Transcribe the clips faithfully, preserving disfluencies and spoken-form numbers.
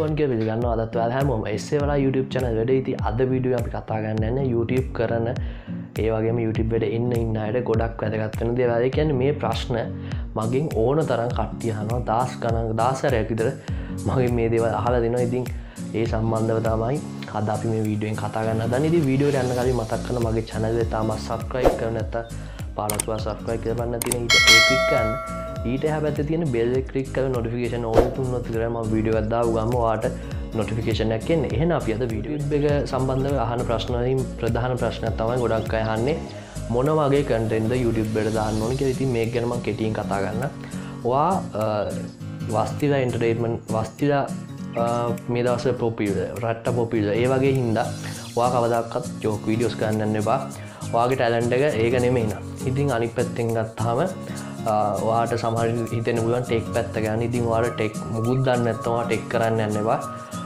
අයිබෝන් කියලා පිළිගන්නවා. අදත් ඔයාලා හැමෝම එස්සේ වලා YouTube channel වැඩේ ඉතින් අද වීඩියෝ අපි කතා කරන්න යන්නේ YouTube කරන ඒ වගේම YouTube එකට එන්න ඉන්න අයට ගොඩක් වැදගත් වෙන දේවල්. ඒ කියන්නේ මේ ප්‍රශ්න මගෙන් ඕන තරම් කට්ටිය අහනවා. දහස් ගණන් දහසරයක් විතර මගෙන් මේ දේවල් අහලා දෙනවා. ඉතින් ඒ සම්බන්ධව තමයි අද අපි මේ වීඩියෝෙන් කතා කරන්න හදන්නේ. ඉතින් වීඩියෝ එකට යන්න කලින් මතක් කරන මගේ channel එක තාම subscribe කරලා නැත්නම් පාරසුවා subscribe කරලා බලන්න තියෙන ඊට ඒ click කරන්න. ඊට එහා පැත්තේ තියෙන bell එක click කරලා notification all තුනත් විතරයි මම වීඩියෝ එකක් දාපු ගමන් ඔයාලට notification එකක් එන්නේ. එහෙනම් අපි අද වීඩියෝ එක සම්බන්ධව අහන ප්‍රශ්න වලින් ප්‍රධාන ප්‍රශ්නයක් තමයි ගොඩක් අය අහන්නේ මොන වගේ content ද YouTube එකට දාන්න ඕනේ කියලා. ඉතින් මේක ගැන මම කෙටියෙන් කතා කරන්න. ඔයා වස්තිලා entertainment වස්තිලා මේ දවස්වල popular රට්ට popular ඒ වගේ හින්දා ඔයා කවදාකවත් joke videos ගන්න යන්න එපා. ඔයාගේ talent එක ඒක නෙමෙයි නා. ඉතින් අනිත් පැත්තෙන් ගත්තාම ඔයාට සමහර හිතෙන්න පුළුවන් ටෙක් පැත්ත ගැන. ඉතින් ඔයාලා ටෙක් මුකුත් දන්නේ නැත්නම් ඔයා ටෙක් කරන්න යන්න එපා.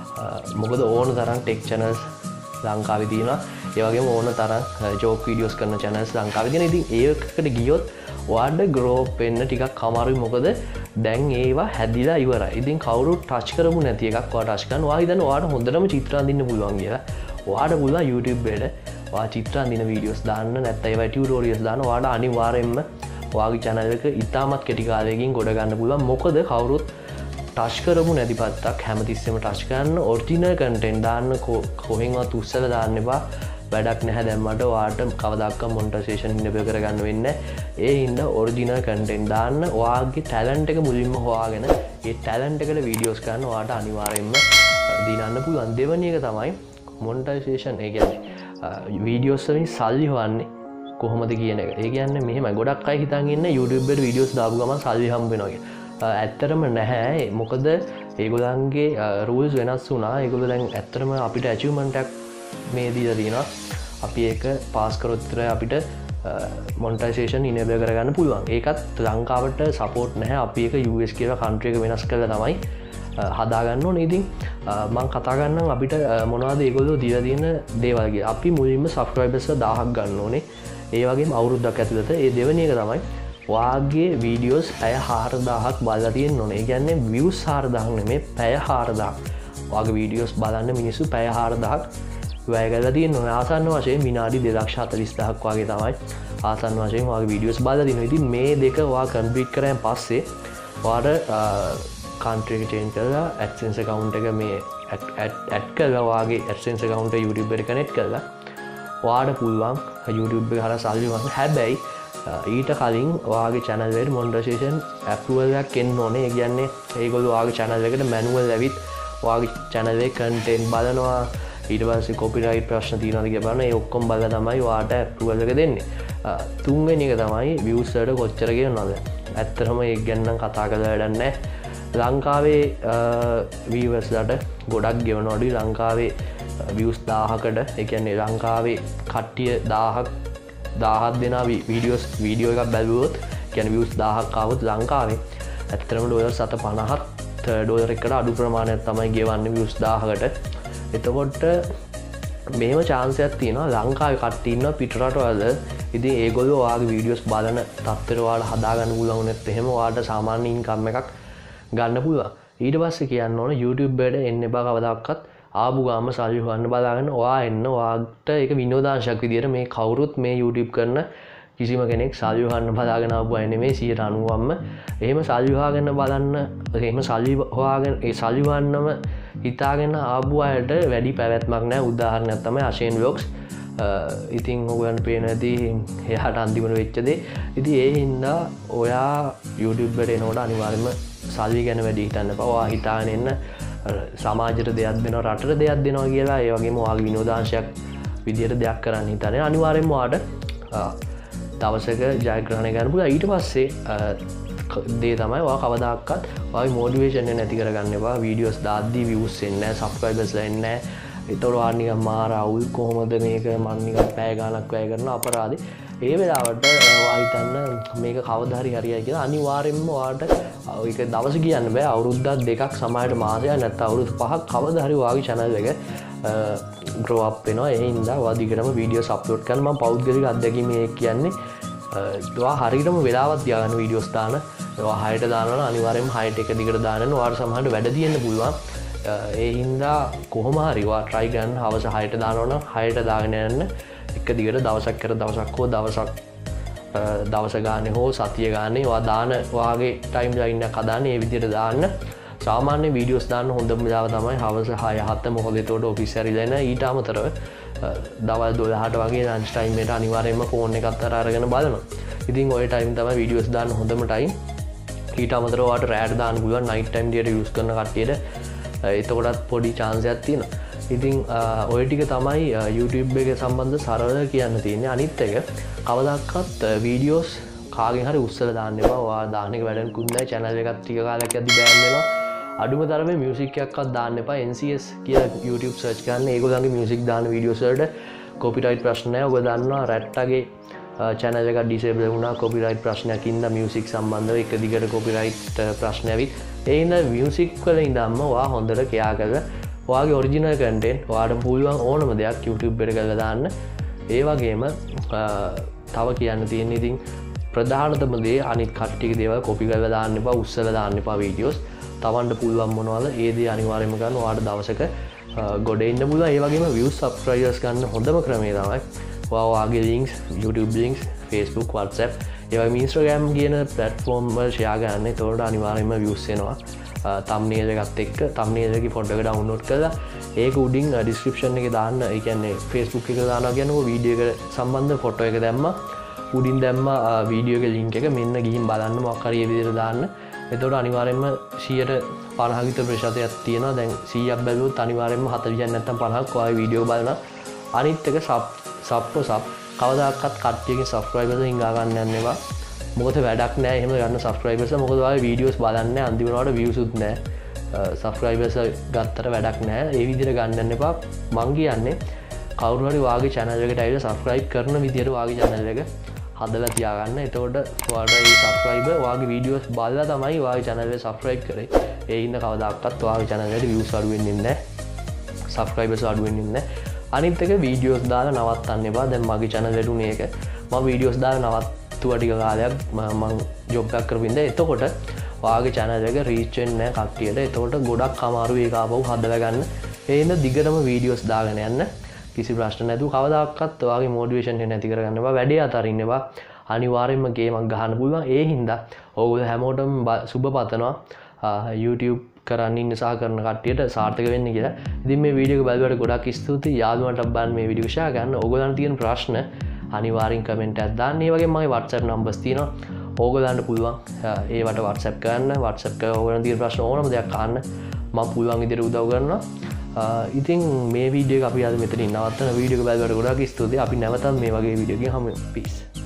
මොකද ඕන තරම් ටෙක් channels ලංකාවේ තියෙනවා. ඒ වගේම ඕන තරම් joke videos කරන channels ලංකාවේ තියෙනවා. ඉතින් ඒකට ගියොත් ඔයාට grow up වෙන්න ටිකක් අමාරුයි. මොකද දැන් ඒවා හැදිලා ඉවරයි. ඉතින් කවුරුත් touch කරමු නැති එකක් ඔයා touch කරනවා. ඔයා හිතන්නේ ඔයාට හොඳටම චිත්‍ර අඳින්න පුළුවන් කියලා. ඔයාට පුළුවන් YouTube එකට ඔයා චිත්‍ර අඳින videos දාන්න නැත්නම් ඒවා tutorials දාන්න. ඔයාට අනිවාර්යයෙන්ම ඔයාගේ channel එක ඉතාමත් කෙටි කාලයකින් ගොඩ ගන්න පුළුවන්. මොකද කවුරුත් touch කරමු නැති පැත්තක් හැමතිස්සෙම touch කරන්න original content දාන්න. කොහෙන්වත් උස්සලා දාන්න එපා. වැඩක් නැහැ. දැම්මට ඔයාට කවදාකවත් monetization enable කරගන්න වෙන්නේ නැහැ. ඒ හින්දා original content දාන්න. ඔයාගේ talent එක මුලින්ම හොයාගෙන ඒ talent එකට videos කරන්න ඔයාට අනිවාර්යයෙන්ම දිනන්න පුළුවන්. දෙවෙනි එක තමයි monetization. ඒ කියන්නේ videos වලින් සල්ලි හොයන්නේ කොහොමද කියන එක. ඒ කියන්නේ මෙහෙමයි. ගොඩක් අය හිතන් ඉන්නේ YouTube එකට videos දාපු ගමන් සල්ලි හම්බ වෙනවා කියලා. ඇත්තටම නැහැ. මොකද ඒගොල්ලන්ගේ rules වෙනස් වුණා. ඒගොල්ලෝ දැන් ඇත්තටම අපිට achievement එකක් මේ දීලා තියෙනවා. අපි ඒක පාස් කරොත් විතරයි අපිට monetization enable කරගන්න පුළුවන්. ඒකත් ලංකාවට support නැහැ. අපි ඒක U S කියලා country එක වෙනස් කරලා තමයි හදාගන්න ඕනේ. ඉතින් මම කතා කරන්නම් අපිට මොනවද ඒගොල්ලෝ දීලා තියෙන දේවල් කියලා. අපි මුලින්ම subscribers දහයක් ගන්න ඕනේ. ඒ වගේම අවුරුද්දක් ඇතුළත. ඒ දෙවෙනි එක තමයි ඔයාගේ වීඩියෝස් පැය හාරදාහක් බලලා තියෙන්න ඕනේ. ඒ කියන්නේ views හාරදාහක් නෙමෙයි පැය හාරදාහක්. ඔයාගේ වීඩියෝස් බලන්න මිනිස්සු පැය හාරදාහක් වැය කරලා තියෙන්න ඕනේ. ආසන්න වශයෙන් විනාඩි දෙලක්ෂ හතළිස්දාහක් වගේ තමයි ආසන්න වශයෙන් ඔයාගේ වීඩියෝස් බලලා තියෙනවා. ඉතින් මේ දෙක ඔයා කම්ප්ලීට් කරාන් පස්සේ ඔයාට country එක change කරලා AdSense account එක මේ add කරලා ඔයාගේ AdSense account එක YouTube එකට connect කරලා ඔයාට පුළුවන් YouTube එක හරහා සල්ලි ගන්න. හැබැයි ඊට කලින් ඔයාගේ channel එකට monetization approval එකක් එන්න ඕනේ. ඒ කියන්නේ ඒගොල්ලෝ ඔයාගේ channel එකට manual ඇවිත් ඔයාගේ channel එකේ content බලනවා. ඊට පස්සේ copyright ප්‍රශ්න තියෙනවද කියලා බලනවා. ඒ ඔක්කොම බලලා තමයි ඔයාට approval එක දෙන්නේ. තුන්වෙනි එක තමයි views වලට කොච්චර ගෙවනවද. ඇත්තටම ඒක ගැන නම් කතා කරලා වැඩක් නැහැ. ලංකාවේ viewers ලට ගොඩක් ගෙවනවලු. ලංකාවේ views දාහකට ඒ කියන්නේ ලංකාවේ කට්ටිය දාහක් දාහක් දෙනා වීඩියෝස් වීඩියෝ එකක් බැලුවොත් කියන්නේ views දාහක් ආවොත් ලංකාවේ ඇත්තටම ඩොලර් සත පනහක් ඩොලර් එකකට අඩු ප්‍රමාණයක් තමයි ගෙවන්නේ views දාහකට. එතකොට මේම chance එකක් තියෙනවා ලංකාවේ කට්ටිය ඉන්නවා පිටරටවල. ඉතින් ඒගොල්ලෝ ඔයාගේ වීඩියෝස් බලන තත්ත්වෙට ඔයාලා හදාගන්න පුළුවන් වුණත් එහෙම ඔයාලට සාමාන්‍ය ඉන්කම් එකක් ගන්න පුළුවන්. ඊට පස්සේ කියන්න ඕන YouTube එකට එන්න එපා කවදාකවත්. ආපු ගාම සල්ලි හොයන්න බලාගෙන ඔයා එන්න. ඔයාට ඒක විනෝදාංශයක් විදියට මේ කවුරුත් මේ YouTube කරන කිසිම කෙනෙක් සල්ලි හොයන්න බලාගෙන ආපු අය නෙමෙයි සියයට අනූවක්ම. එහෙම සල්ලි හොයාගෙන බලන්න එහෙම සල්ලි හොයාගෙන ඒ සල්ලි හොයන්නම හිතාගෙන ආපු අයට වැඩි පැවැත්මක් නැහැ. උදාහරණයක් තමයි අශේන් vlogs. ඉතින් ඔයගොල්ලන්ට පේන ඇති එයාට අන්තිමට වෙච්ච දේ. ඉතින් ඒ හින්දා ඔයා YouTube එකට එනකොට අනිවාර්යයෙන්ම සල්ලි ගැන වැඩි හිතන්න එපා. ඔයා හිතාගෙන එන්න සමාජයට දෙයක් දෙනවා, රටට දෙයක් දෙනවා කියලා. ඒ වගේම ඔයාගේ විනෝදාංශයක් විදියට දෙයක් කරන්න හිතන්නේ. අනිවාර්යයෙන්ම ඔයාට දවසක ජයග්‍රහණය ගන්න පුළුවන්. ඊට පස්සේ දේ තමයි ඔයා කවදාකවත් ඔයාගේ මොටිවේෂන් එක නැති කරගන්න එපා. වීඩියෝස් දාද්දී views එන්නේ නැහැ, subscribers එන්නේ නැහැ. ඒතකොට ඔයා නිකන් මාර අවුල් කොහොමද මේක මම නිකන් පැය ගාණක් වැය කරන අපරාධේ. ඒ වෙලාවට ඔයා හිතන්න මේක කවදා හරි හරියයි කියලා. අනිවාර්යයෙන්ම ඔයාට ඒක දවස කියන්න බෑ. අවුරුද්දක් දෙකක් සමහරට මාසයක් නැත්නම් අවුරුදු පහක් කවදා හරි ඔයාගේ channel එක grow up වෙනවා. ඒ හින්දා ඔයා දිගටම වීඩියෝස් අප්ලෝඩ් කරන්න. මම පෞද්ගලික අත්දැකීම කියන්නේ ඔයා හරියටම වෙලාවක් තියාගන්න වීඩියෝස් දාන. ඔයා හයට දානවා අනිවාර්යයෙන්ම හයට එක දිගට දාන්න. ඔයාට සමහරට වැඩ තියෙන්න පුළුවන්. ඒ හින්දා කොහොම හරිවා ට්‍රයි ගන්න හවස හයට දානවන හයට දාගෙන යන්න එක දිගට දවසක් කර දවසක් හෝ දවසක් දවස ගාන හෝ සතිය ගානේ වා දාන වාගේ ටයිම් ලයින්න කදාන ඒ විදියට දාන්න සාමාන්‍ය වීඩියෝස් දාන්න හොඳම වෙලාව තමයි හවස හය හත මොකද එතකොට ඔෆිස් ඇරිලා එන ඊට අමතරව දවල් දොළහට වගේ ලන්ච් ටයිම් එකට අනිවාර්යයෙන්ම ෆෝන් එකක් අතර අරගෙන බලනවා. ඉතින් ওই ටයිම් තමයි වීඩියෝස් දාන්න හොඳම ටයිම්. ඊට අමතරව ඔයාලට රෑට දාන්න පුළුවන් නයිට් ටයිම් දිහට යූස් කරන කට්ටියට එතකොටත් පොඩි chance එකක් තියෙනවා. ඉතින් ඔය ටික තමයි YouTube එක සම්බන්ධ සරල කියන්න තියෙන්නේ. අනිත් එක කවදාවත් වීඩියෝස් කාගෙන් හරි උස්සලා දාන්න එපා. ඔයා දාන එක වැඩකුත් නැහැ. channel එකත් ටික කාලයක් යද්දි බෑන් වෙනවා. අඩුම තරමේ මියුසික් එකක්වත් දාන්න එපා. N C S කියලා YouTube search කරන්න. ඒගොල්ලන්ගේ මියුසික් දාන වීඩියෝස් වලට copyright ප්‍රශ්න නැහැ. ඔයගොල්ලෝ දන්නවා රැට්ටගේ channel එක disable වුණා copyright ප්‍රශ්නයක් ඉඳන් මියුසික් සම්බන්ධව එක දිගට copyright ප්‍රශ්න ඇවිත් ඒ හින්දා මියුසික් වල ඉඳන්ම ඔයා හොඳට කෙයා කරලා ඔයාගේ ඔරිජිනල් කන්ටෙන්ට් ඔයාට පුළුවන් ඕනම දෙයක් YouTube එකට කරලා දාන්න. ඒ වගේම තව කියන්න තියෙන ඉතින් ප්‍රධානතම දේ අනිත් කට්ටියගේ දේවල් කොපි කරලා දාන්න එපා, උස්සලා දාන්න එපා වීඩියෝස්. තවන්න පුළුවන් මොනවද ඒ දේ අනිවාර්යයෙන්ම ගන්න ඔයාට දවසක ගොඩ එන්න පුළුවන්. ඒ වගේම views subscribers ගන්න හොඳම ක්‍රමය තමයි ඔයා ඔයාගේ links YouTube links Facebook WhatsApp ඒ වගේම Instagram කියන platform වල share ගන්න. ඒතකොට අනිවාර්යයෙන්ම views එනවා. thumbnail එකත් එක්ක thumbnail එකේ ෆොටෝ එක download කරලා ඒක උඩින් description එකේ දාන්න. ඒ කියන්නේ Facebook එකේ දානවා කියන්නේ වීඩියෝ එකට සම්බන්ධ ෆොටෝ එක දැම්මා උඩින් දැම්මා වීඩියෝ එකේ link එක මෙන්න ගිහින් බලන්න මොකක් හරි මේ විදිහට දාන්න. එතකොට අනිවාර්යයෙන්ම සියයට පනහක විතර ප්‍රතිශතයක් තියෙනවා. දැන් සීයක් බැලුවොත් අනිවාර්යයෙන්ම හතලියක් නැත්තම් පනහක් ඔය වීඩියෝ බලනවා. අනිත් එක sub sub to sub කවදාකවත් කට්ටියගේ subscribers හිඟා ගන්න යන්න එපා. මොකද වැඩක් නැහැ එහෙම ගන්න subscribers. මොකද ඔයාලා වීඩියෝස් බලන්නේ අන්තිමට වල views උත් නැහැ. subscribers ගත්තට වැඩක් නැහැ. ඒ විදිහට ගන්න යන්න එපා. මං කියන්නේ කවුරු හරි වාගේ channel එකට ඇවිල්ලා subscribe කරන විදිහට වාගේ channel එක හදලා තියාගන්න. එතකොට ඔයාලට මේ subscriber වාගේ වීඩියෝස් බලලා තමයි වාගේ channel එක subscribe කරේ. ඒ හින්දා කවදාකවත් වාගේ channel එකට views අඩු වෙන්නේ නැහැ. subscribers අඩු වෙන්නේ නැහැ. අනිත් එක වීඩියෝස් දාලා නවත්තන්න එපා. දැන් මගේ channel එකට උනේ ඒක. මම වීඩියෝස් දාලා නවත්තුවා ටික කාලයක් මම ජොබ් එකක් කරපින්ද. එතකොට ඔයාගේ channel එක reach වෙන්නේ නැහැ කට්ටියට. එතකොට ගොඩක් අමාරුයි ඒක ආපහු හදලා ගන්න. ඒ හින්දා දිගටම වීඩියෝස් දාගෙන යන්න. කිසි ප්‍රශ්න නැතුව කවදාකවත් ඔයාගේ මොටිවේෂන් එක නැති කරගන්න එපා. වැඩේ අතරින්න එපා. අනිවාර්යයෙන්ම ගේමක් ගහන්න පුළුවන්. ඒ හින්දා ඔයගොල්ලෝ හැමෝටම සුබ පතනවා YouTube කරන්න ඉන්න සහ කරන කට්ටියට සාර්ථක වෙන්න කියලා. ඉතින් මේ වීඩියෝ එක බලුවට ගොඩක් ස්තුතියි. යාළුවන්ට බලන්න මේ වීඩියෝ ෂෙයා කරන්න. ඔයගොල්ලන්ට තියෙන ප්‍රශ්න අනිවාර්යෙන් කමෙන්ට් එකක් දාන්න. ඒ වගේම මගේ WhatsApp numbers තියෙනවා. ඕගොල්ලන්ට පුළුවන් ඒවට WhatsApp කරන්න. WhatsApp කරලා ඕගොල්ලන්ට තියෙන ප්‍රශ්න ඕනම දෙයක් අහන්න. මම පුළුවන් විදිහට උදව් කරනවා. ඉතින් මේ වීඩියෝ එක අපි අද මෙතනින් නවත්තන. වීඩියෝ එක බලුවට ගොඩක් ස්තුතියි. අපි නැවතත් මේ වගේ වීඩියෝ එකකින් හමු වෙමු. peace.